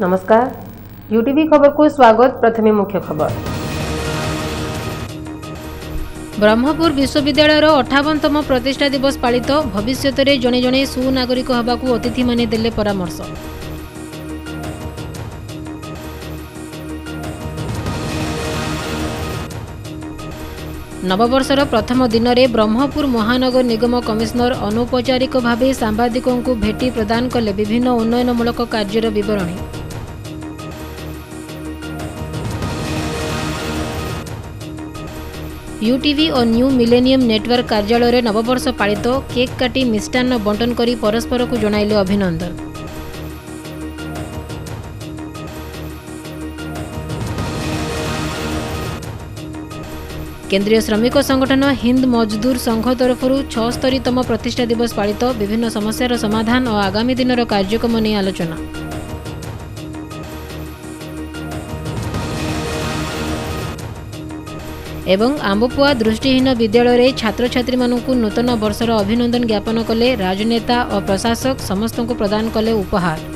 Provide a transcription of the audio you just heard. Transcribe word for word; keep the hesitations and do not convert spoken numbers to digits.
नमस्कार, यूटीवी खबर को स्वागत। प्रथमे मुख्य खबर। ब्रह्मपुर विश्वविद्यालय अठावनतम प्रतिष्ठा दिवस पालित। भविष्य में जड़े जड़े सुनागरिक होगाकू अतिथि माने देले परामर्श। नववर्षर प्रथम दिन में ब्रह्मपुर महानगर निगम कमिशनर अनौपचारिक भाव सांबादिकों को भेटी प्रदान कले विभिन्न उन्नयनमूलक कार्यर विवरणी। यूटीवी और न्यू मिलेनियम नेटवर्क कार्यालय नववर्ष पालित। केक काटी मिष्टान्न बंटन करी परस्पर को जणाइले अभिनंदन। केंद्रीय श्रमिक संगठन हिंद मजदूर संघ तरफ छस्तरीतम प्रतिष्ठा दिवस पालित। विभिन्न समस्यार समाधान और आगामी दिनर कार्यक्रम नहीं आलोचना। एवं आंबपुआ दृष्टिहीन विद्यालय छात्र छात्री मानू नूतन वर्षर अभिनंदन ज्ञापन कले राजनेता और प्रशासक। समस्त को प्रदान कले उपहार।